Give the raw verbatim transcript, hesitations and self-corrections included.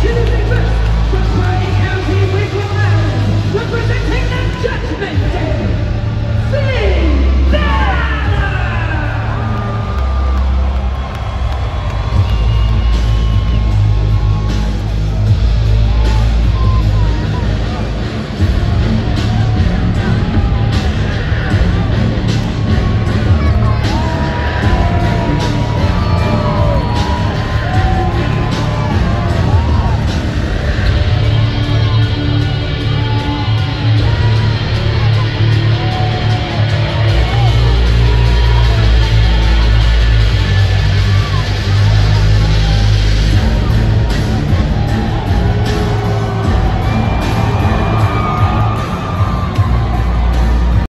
introducing first, from Purdy County, Wicklow, Maryland, representing the Judgment Day, Finn!